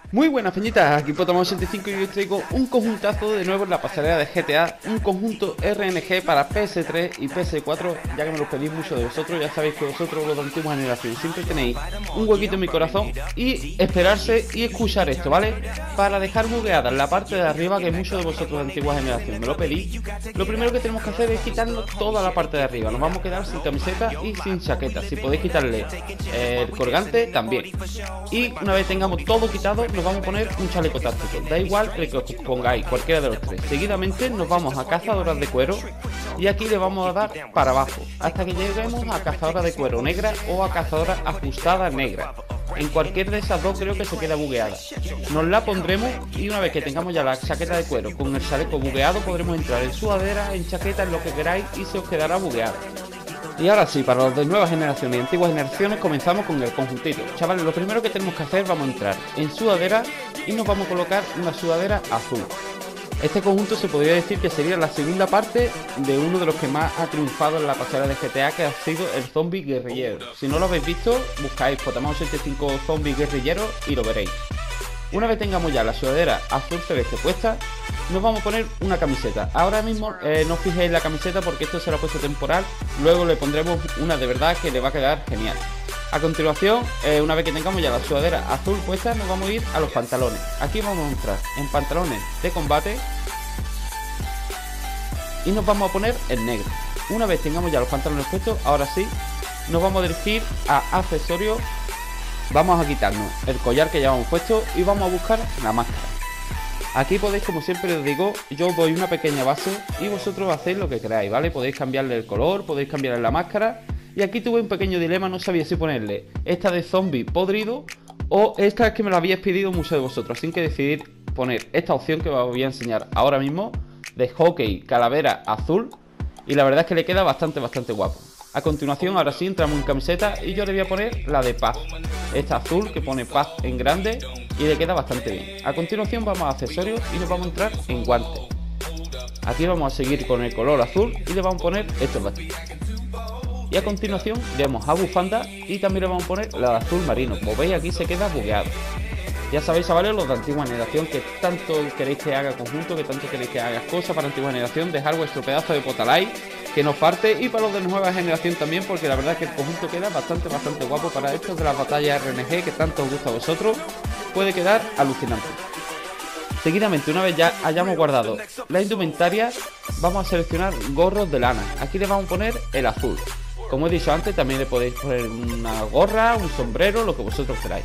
Muy buenas peñitas, aquí Potamos85 y hoy os traigo un conjuntazo de nuevo en la pasarela de GTA. Un conjunto RNG para PS3 y PS4, ya que me lo pedís mucho de vosotros. Ya sabéis que vosotros, los de antigua generación, siempre tenéis un huequito en mi corazón. Y esperarse y escuchar esto, ¿vale? Para dejar bugueada en la parte de arriba, que muchos de vosotros de antigua generación me lo pedís. Lo primero que tenemos que hacer es quitarnos toda la parte de arriba. Nos vamos a quedar sin camiseta y sin chaqueta. Si podéis quitarle el colgante, también. Y una vez tengamos todo quitado, nos vamos a poner un chaleco táctico. Da igual el que os pongáis, cualquiera de los tres. Seguidamente nos vamos a cazadoras de cuero y aquí le vamos a dar para abajo hasta que lleguemos a cazadora de cuero negra o a cazadora ajustada negra. En cualquier de esas dos creo que se queda bugueada. Nos la pondremos y una vez que tengamos ya la chaqueta de cuero con el chaleco bugueado, podremos entrar en sudadera, en chaqueta, en lo que queráis y se os quedará bugueada. Y ahora sí, para los de nuevas generaciones y antiguas generaciones comenzamos con el conjuntito. Chavales, lo primero que tenemos que hacer, vamos a entrar en sudadera y nos vamos a colocar una sudadera azul. Este conjunto se podría decir que sería la segunda parte de uno de los que más ha triunfado en la pasarela de GTA, que ha sido el zombie guerrillero. Si no lo habéis visto, buscáis Potamos85 zombie guerrillero y lo veréis. Una vez tengamos ya la sudadera azul celeste puesta, nos vamos a poner una camiseta. Ahora mismo no os fijéis en la camiseta porque esto será puesto temporal. Luego le pondremos una de verdad que le va a quedar genial. A continuación, una vez que tengamos ya la sudadera azul puesta, nos vamos a ir a los pantalones. Aquí vamos a entrar en pantalones de combate y nos vamos a poner el negro. Una vez tengamos ya los pantalones puestos, ahora sí, nos vamos a dirigir a accesorios. Vamos a quitarnos el collar que llevamos puesto y vamos a buscar la máscara. Aquí podéis, como siempre os digo, yo os doy una pequeña base y vosotros hacéis lo que queráis, ¿vale? Podéis cambiarle el color, podéis cambiarle la máscara. Y aquí tuve un pequeño dilema, no sabía si ponerle esta de zombie podrido o esta que me lo habíais pedido muchos de vosotros. Así que decidí poner esta opción que os voy a enseñar ahora mismo, de hockey calavera azul. Y la verdad es que le queda bastante guapo. A continuación, ahora sí, entramos en camiseta y yo le voy a poner la de paz. Esta azul que pone paz en grande y le queda bastante bien. A continuación vamos a accesorios y nos vamos a entrar en guantes. Aquí vamos a seguir con el color azul y le vamos a poner estos bastones. Y a continuación le vamos a bufanda y también le vamos a poner la de azul marino. Como veis, aquí se queda bugueado. Ya sabéis, chavales, los de antigua generación, que tanto queréis que haga conjunto, que tanto queréis que haga cosas para antigua generación, dejar vuestro pedazo de potalai, que nos parte, y para los de nueva generación también, porque la verdad es que el conjunto queda bastante guapo para estos de las batallas RNG que tanto os gusta a vosotros. Puede quedar alucinante. Seguidamente, una vez ya hayamos guardado la indumentaria, vamos a seleccionar gorros de lana. Aquí le vamos a poner el azul. Como he dicho antes, también le podéis poner una gorra, un sombrero, lo que vosotros queráis.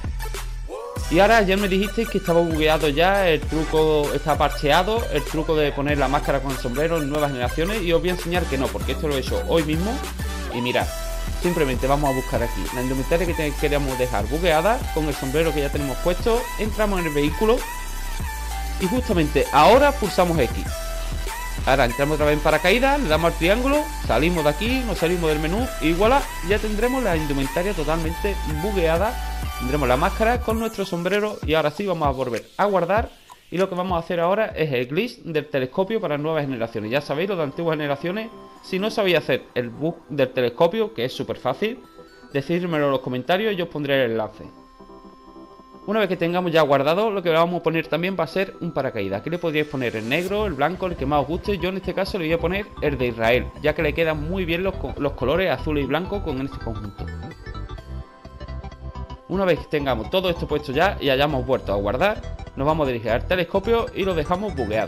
Y ahora ayer me dijisteis que estaba bugueado ya, el truco está parcheado, el truco de poner la máscara con el sombrero en nuevas generaciones, y os voy a enseñar que no, porque esto lo he hecho hoy mismo. Y mirad, simplemente vamos a buscar aquí la indumentaria que queríamos dejar bugueada, con el sombrero que ya tenemos puesto, entramos en el vehículo y justamente ahora pulsamos X. Ahora entramos otra vez en paracaídas, le damos al triángulo, salimos de aquí, nos salimos del menú y voilà, ya tendremos la indumentaria totalmente bugueada. Tendremos la máscara con nuestro sombrero y ahora sí vamos a volver a guardar. Y lo que vamos a hacer ahora es el glitch del telescopio para nuevas generaciones. Ya sabéis, los de antiguas generaciones, si no sabéis hacer el bug del telescopio, que es súper fácil, decídmelo en los comentarios y yo os pondré el enlace. Una vez que tengamos ya guardado, lo que vamos a poner también va a ser un paracaídas. Aquí le podríais poner el negro, el blanco, el que más os guste. Yo en este caso le voy a poner el de Israel, ya que le quedan muy bien los colores azul y blanco con este conjunto. Una vez que tengamos todo esto puesto ya y hayamos vuelto a guardar, nos vamos a dirigir al telescopio y lo dejamos bugueado.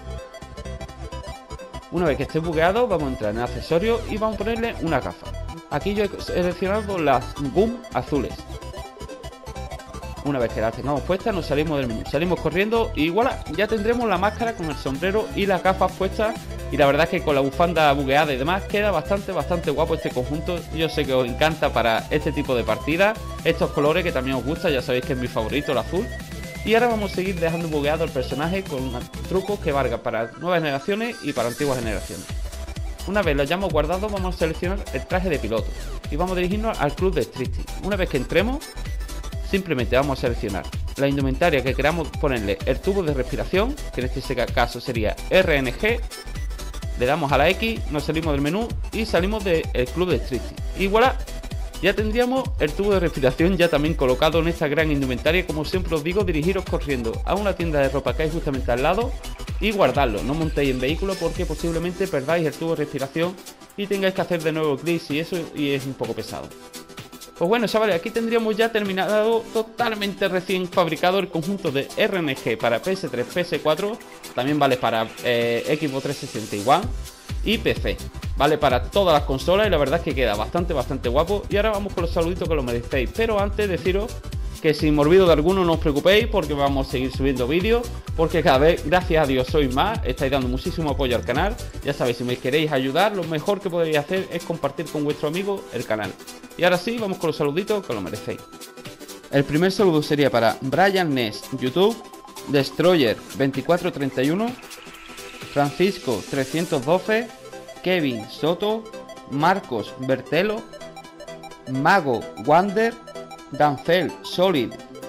Una vez que esté bugueado, vamos a entrar en accesorios y vamos a ponerle una gafa. Aquí yo he seleccionado las boom azules. Una vez que las tengamos puestas, nos salimos del menú, salimos corriendo y voilà, ya tendremos la máscara con el sombrero y las gafas puestas. Y la verdad es que con la bufanda bugueada y demás queda bastante guapo este conjunto. Yo sé que os encanta para este tipo de partidas, estos colores que también os gusta, ya sabéis que es mi favorito, el azul. Y ahora vamos a seguir dejando bugueado el personaje con trucos que valgan para nuevas generaciones y para antiguas generaciones. Una vez lo hayamos guardado, vamos a seleccionar el traje de piloto y vamos a dirigirnos al club de Stricty. Una vez que entremos, simplemente vamos a seleccionar la indumentaria que queramos ponerle el tubo de respiración, que en este caso sería RNG. Le damos a la X, nos salimos del menú y salimos del club de Stricty. Y voilà, Ya tendríamos el tubo de respiración ya también colocado en esta gran indumentaria. Como siempre os digo, dirigiros corriendo a una tienda de ropa que hay justamente al lado y guardarlo. No montéis en vehículo porque posiblemente perdáis el tubo de respiración y tengáis que hacer de nuevo clics y eso, y es un poco pesado. Pues bueno, chavales, aquí tendríamos ya terminado totalmente recién fabricado el conjunto de RNG para PS3, PS4, también vale para Xbox 360 y One y PC. Vale para todas las consolas y la verdad es que queda bastante guapo. Y ahora vamos con los saluditos que lo merecéis. Pero antes deciros que si me olvido de alguno no os preocupéis, porque vamos a seguir subiendo vídeos, porque cada vez, gracias a Dios, sois más, estáis dando muchísimo apoyo al canal. Ya sabéis, si me queréis ayudar, lo mejor que podéis hacer es compartir con vuestro amigo el canal. Y ahora sí, vamos con los saluditos que lo merecéis. El primer saludo sería para Brian Ness, YouTube, Destroyer 2431, Francisco 312, Kevin Soto, Marcos Bertelo, Mago Wander, Danfel Solid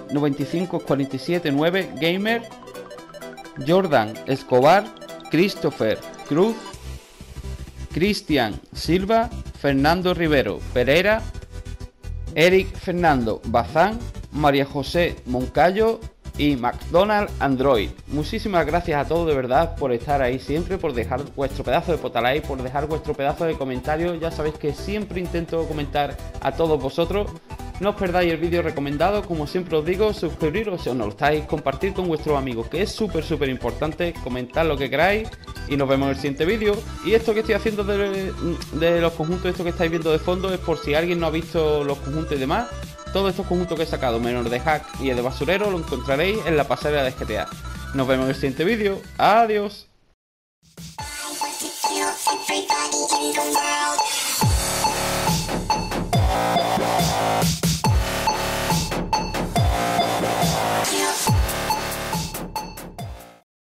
95479 Gamer, Jordan Escobar, Christopher Cruz, Cristian Silva, Fernando Rivero Pereira, Eric Fernando Bazán, María José Moncayo y McDonald Android. Muchísimas gracias a todos de verdad por estar ahí siempre, por dejar vuestro pedazo de potalike, por dejar vuestro pedazo de comentario. Ya sabéis que siempre intento comentar a todos vosotros. No os perdáis el vídeo recomendado, como siempre os digo, suscribiros si os no lo estáis, compartir con vuestros amigos, que es súper importante, comentar lo que queráis y nos vemos en el siguiente vídeo. Y esto que estoy haciendo de los conjuntos, esto que estáis viendo de fondo, es por si alguien no ha visto los conjuntos y demás. Todos estos conjuntos que he sacado, menos el de Hack y el de Basurero, lo encontraréis en la pasarela de GTA. Nos vemos en el siguiente vídeo. Adiós.